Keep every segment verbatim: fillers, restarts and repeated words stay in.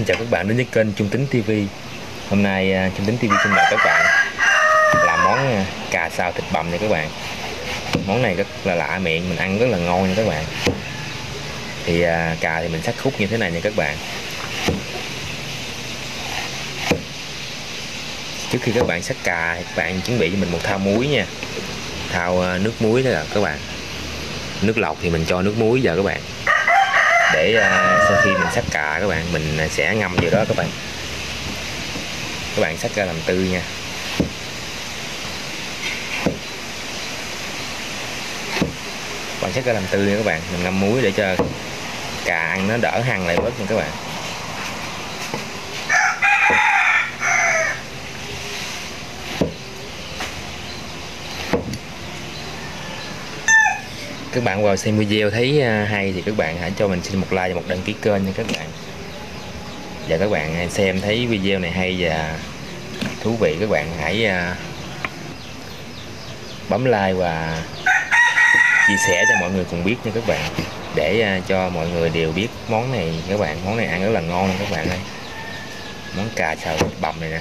Xin chào các bạn đến với kênh Trung Tính ti vi. Hôm nay Trung Tính ti vi xin mời các bạn làm món cà xào thịt bằm nha các bạn. Món này rất là lạ miệng, mình ăn rất là ngon nha các bạn. Thì à, cà thì mình cắt khúc như thế này nha các bạn. Trước khi các bạn xắt cà thì các bạn chuẩn bị cho mình một thao muối nha. Thao à, nước muối đó là các bạn. Nước lọc thì mình cho nước muối vào các bạn. Để à, sau khi mình xắt cà các bạn, mình sẽ ngâm vào đó các bạn. Các bạn xắt ra làm tư nha. Bạn xắt ra làm tư nha các bạn, mình ngâm muối để cho cà ăn nó đỡ hăng lại bớt nha các bạn. Các bạn vào xem video thấy hay thì các bạn hãy cho mình xin một like và một đăng ký kênh nha các bạn. Và các bạn xem thấy video này hay và thú vị, các bạn hãy bấm like và chia sẻ cho mọi người cùng biết nha các bạn, để cho mọi người đều biết món này các bạn. Món này ăn rất là ngon các bạn ơi, món cà xào thịt bằm này nè.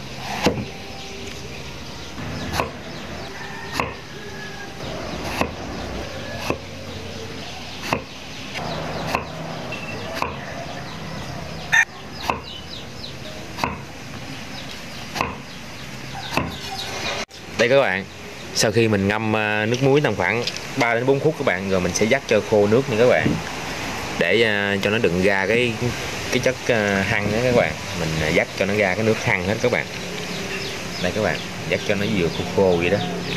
Đây các bạn, sau khi mình ngâm nước muối tầm khoảng ba đến bốn phút các bạn, rồi mình sẽ dắt cho khô nước nha các bạn, để cho nó đừng ra cái cái chất hăng đó các bạn. Mình dắt cho nó ra cái nước hăng hết các bạn. Đây các bạn, dắt cho nó vừa khô khô vậy đó.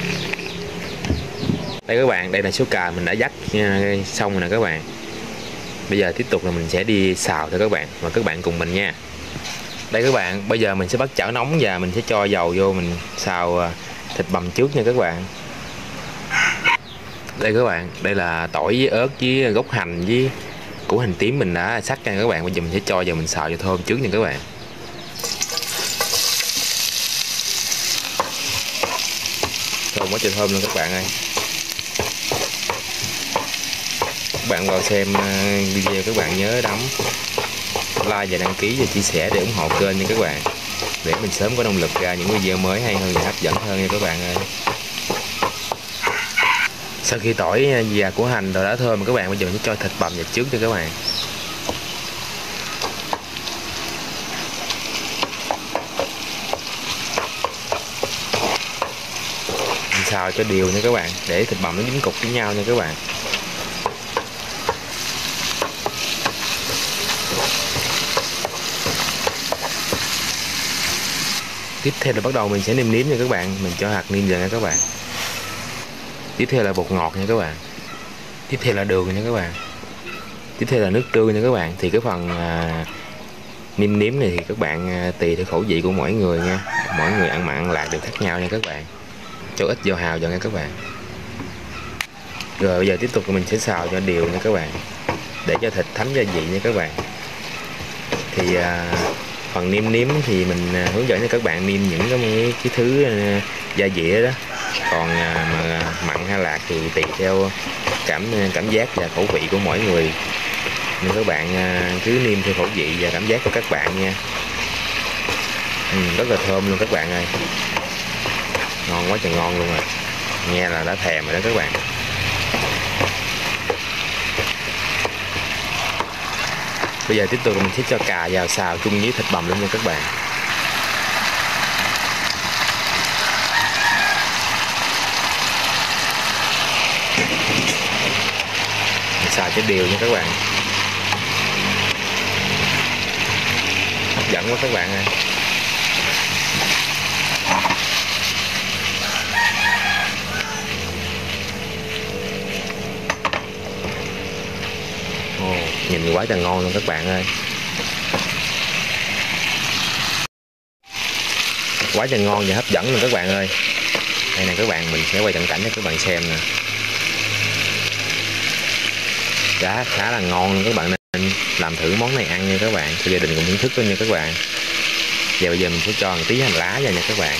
Đây các bạn, đây là số cà mình đã dắt xong rồi nè các bạn. Bây giờ tiếp tục là mình sẽ đi xào thôi các bạn, và các bạn cùng mình nha. Đây các bạn, bây giờ mình sẽ bắt chảo nóng và mình sẽ cho dầu vô, mình xào thịt bằm trước nha các bạn. Đây các bạn, đây là tỏi với ớt với gốc hành với củ hành tím mình đã sắc ra các bạn. Bây giờ mình sẽ cho vào mình xào cho thơm trước nha các bạn. Thơm quá trời thơm luôn các bạn ơi. Các bạn vào xem video các bạn nhớ đóng like và đăng ký và chia sẻ để ủng hộ kênh nha các bạn, để mình sớm có động lực ra những video mới hay hơn và hấp dẫn hơn nha các bạn ơi. Sau khi tỏi và củ hành rồi đã thơm các bạn, bây giờ mình sẽ cho thịt bằm vào trước cho các bạn. Mình xào cho đều nha các bạn, để thịt bằm nó dính cục với nhau nha các bạn. Tiếp theo là bắt đầu mình sẽ nêm nếm nha các bạn. Mình cho hạt nêm vào nha các bạn. Tiếp theo là bột ngọt nha các bạn. Tiếp theo là đường nha các bạn. Tiếp theo là nước tương nha các bạn. Thì cái phần à, nêm nếm này thì các bạn à, tùy theo khẩu vị của mỗi người nha. Mỗi người ăn mặn ăn lạc đều khác nhau nha các bạn. Cho ít dầu hào vào nha các bạn. Rồi bây giờ tiếp tục mình sẽ xào cho đều nha các bạn, để cho thịt thấm gia vị nha các bạn. Thì à, phần nêm nếm thì mình hướng dẫn cho các bạn nêm những cái, cái thứ gia vị đó. Còn mà mặn hay lạc thì tùy theo cảm cảm giác và khẩu vị của mỗi người, nên các bạn cứ nêm theo khẩu vị và cảm giác của các bạn nha. Ừ, rất là thơm luôn các bạn ơi, ngon quá trời ngon luôn rồi, nghe là đã thèm rồi đó các bạn. Bây giờ tiếp tục mình sẽ cho cà vào xào chung với thịt bằm luôn nha các bạn. Mình xào cho đều nha các bạn. Hấp dẫn quá các bạn ơi. Nhìn quá trời ngon luôn các bạn ơi, quá trời ngon và hấp dẫn luôn các bạn ơi. Đây nè các bạn, mình sẽ quay cận cảnh cho các bạn xem nè. Giá khá là ngon luôn các bạn, nên làm thử món này ăn nha các bạn, cho gia đình cùng thưởng thức luôn nha các bạn. Và bây giờ mình sẽ cho một tí hành lá vào nha các bạn.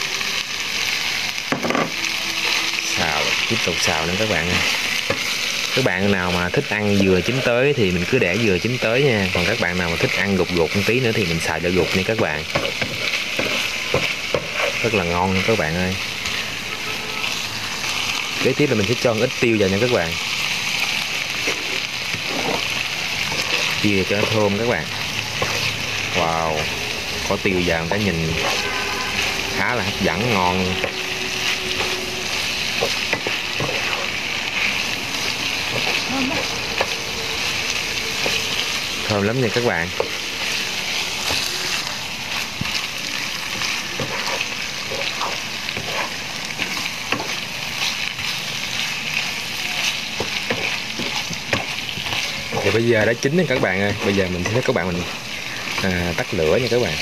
Xào, tiếp tục xào nữa các bạn ơi. Các bạn nào mà thích ăn dừa chín tới thì mình cứ để dừa chín tới nha, còn các bạn nào mà thích ăn gục gục một tí nữa thì mình xài cho gục nha các bạn. Rất là ngon các bạn ơi. Kế tiếp là mình sẽ cho một ít tiêu vào nha các bạn, tiêu cho nó thơm các bạn. Wow, có tiêu vào người ta nhìn khá là hấp dẫn, ngon. Thơm lắm nha các bạn. Thì bây giờ đã chín rồi các bạn ơi. Bây giờ mình sẽ các bạn mình à, tắt lửa nha các bạn.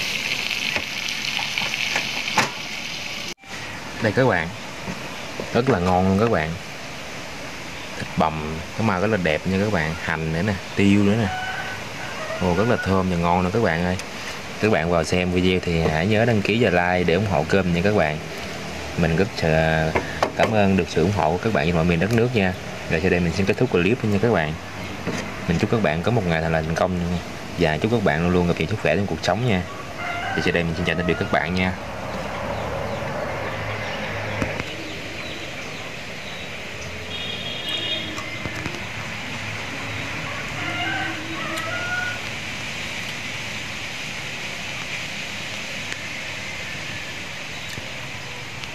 Đây các bạn, rất là ngon luôn các bạn. Thịt bằm cái màu rất là đẹp nha các bạn, hành nữa nè, tiêu nữa nè. Ồ, rất là thơm và ngon nữa các bạn ơi. Các bạn vào xem video thì hãy nhớ đăng ký và like để ủng hộ kênh nha các bạn. Mình rất cảm ơn được sự ủng hộ của các bạn trên mọi miền đất nước nha. Rồi sau đây mình xin kết thúc clip nha các bạn. Mình chúc các bạn có một ngày thật là thành công và chúc các bạn luôn luôn gặp nhiều sức khỏe trong cuộc sống nha. Thì sau đây mình xin chào tạm biệt các bạn nha.